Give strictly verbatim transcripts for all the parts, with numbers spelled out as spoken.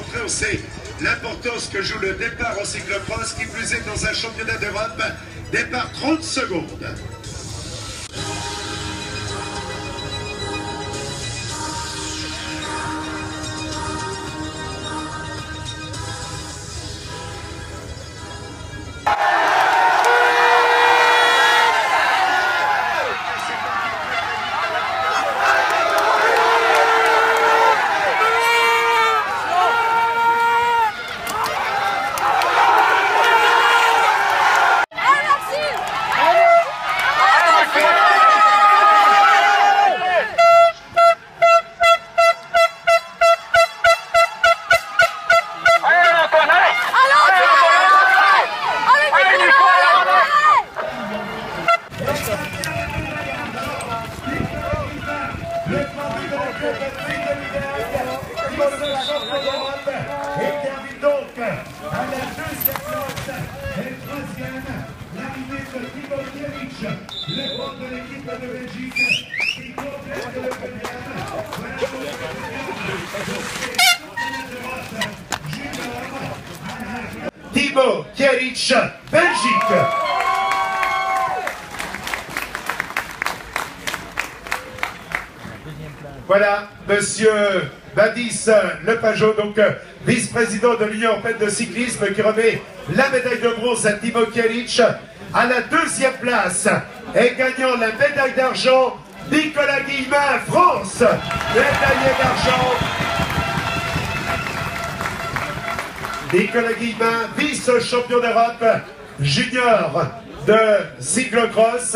montrer aussi l'importance que joue le départ au cyclocross, qui plus est dans un championnat d'Europe. Départ trente secondes. Timo Keric, Belgique. Voilà, monsieur Badis Lepajot, donc vice-président de l'Union européenne de cyclisme, qui remet la médaille de bronze à Timo Keric. À la deuxième place, et gagnant la médaille d'argent, Nicolas Guillemin, France, médaillé d'argent. Nicolas Guillemin, vice-champion d'Europe junior de cyclocross.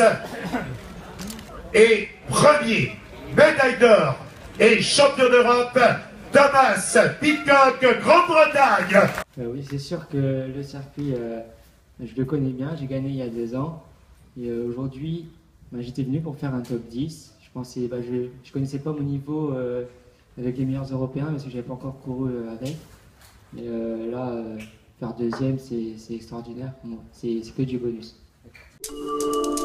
Et premier, médaille d'or et champion d'Europe, Thomas Pidcock, Grande-Bretagne. Euh, oui, c'est sûr que le circuit, euh, je le connais bien, j'ai gagné il y a deux ans. Et euh, aujourd'hui, bah, j'étais venu pour faire un top dix. Je pensais, bah, je ne connaissais pas mon niveau euh, avec les meilleurs Européens parce que je n'avais pas encore couru euh, avec. Mais euh, là, euh, faire deuxième, c'est extraordinaire. Bon, c'est que du bonus.